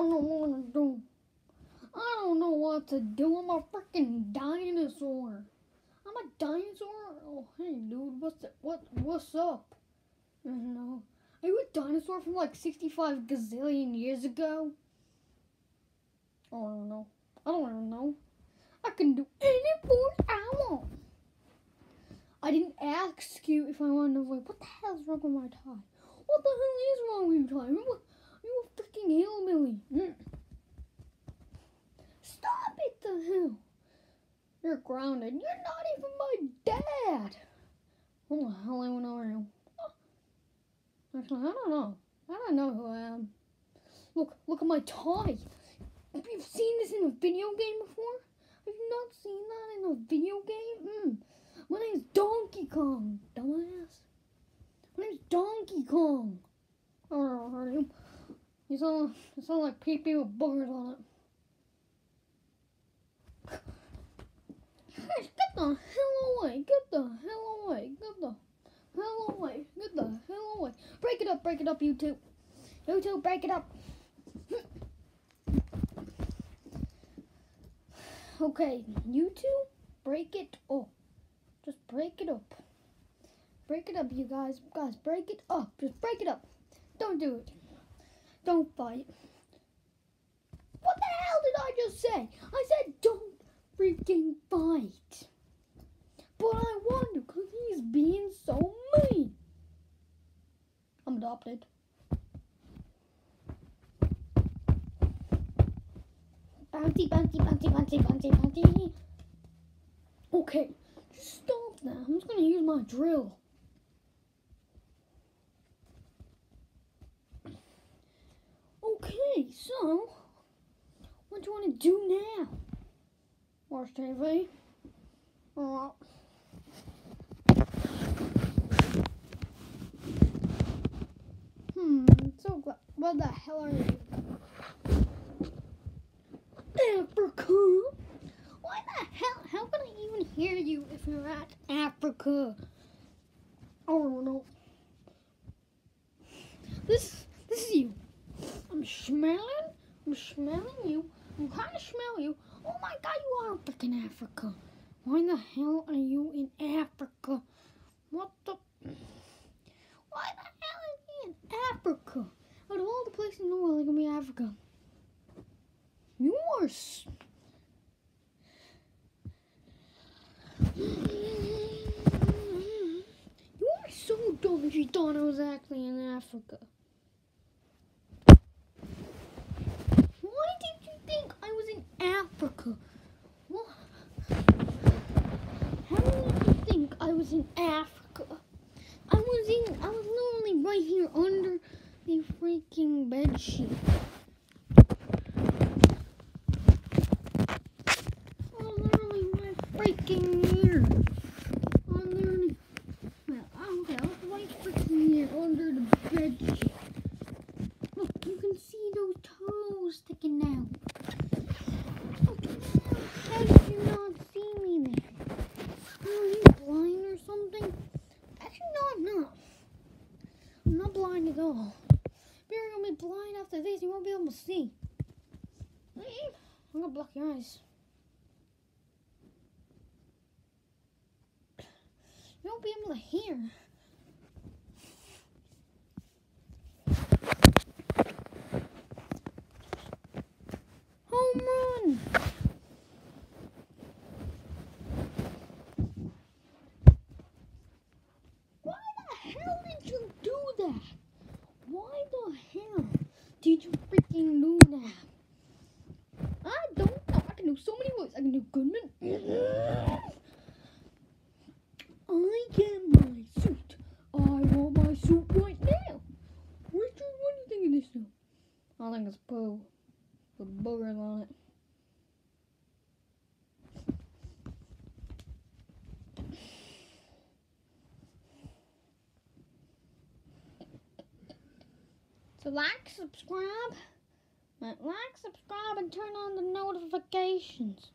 don't want to do. I don't know what to do. I'm a freaking dinosaur. I'm a dinosaur? Oh, hey, dude. What's up? I don't know. Are you a dinosaur from like 65 gazillion years ago? Oh, I don't know. I don't even know. I can do anything I want. I didn't ask you if I wanted to avoid. What the hell is wrong with my tie? What the hell is wrong with your tie? You a freaking hillbilly. Stop it, the hell. You're grounded. You're not even my dad. Who the hell even are you? Actually, I don't know. I don't know who I am. Look at my tie. Have you seen this in a video game before? Have you not seen that in a video game? My name's Donkey Kong, dumbass. My name's Donkey Kong. I don't know, heard you. You sound like pee-pee with boogers on it. Guys, get the hell away. Get the hell away. Get the hell away. Get the hell away. Break it up, you two. You two, break it up. Okay, you two, break it up. Just break it up. Break it up, you guys. Guys, break it up. Just break it up. Don't do it. Don't fight. What the hell did I just say? I said don't freaking fight. But I want to because he's being so mean. I'm adopted. Bouncy, bouncy, bouncy, bouncy, bouncy, bouncy. Okay, just stop now. I'm just going to use my drill. Okay, so what do you want to do now? Watch TV. So glad. What the hell are you? Africa? Why the hell? How can I even hear you if you're at Africa? I don't know. This is you. I'm smelling you. I'm kind of smell you. Oh my God, you are freaking Africa. Why the hell are you in Africa? What the? Why the hell are you in Africa? Out of all the places in the world, it's gonna be Africa. You are. You are so dumb. She thought I was actually in Africa. Why did you think I was in Africa? What? How did you think I was in Africa? I was literally right here under the freaking bed sheet. I was literally right freaking here. I was right freaking here under the bed sheet. Look, you can see those toes sticking out. How did you not see me there? Are you blind or something? Actually, no, I'm not. I'm not blind at all. If you're gonna be blind after this, you won't be able to see. I'm gonna block your eyes. You won't be able to hear. Home run! Why the hell did you do that? Why the hell did you freaking do that? I don't know. I can do so many ways. I can do Goodman. I get my suit. I want my suit right now. Richard, what do you think of this suit? I think it's poo. With boogers on it. So like, subscribe, and turn on the notifications.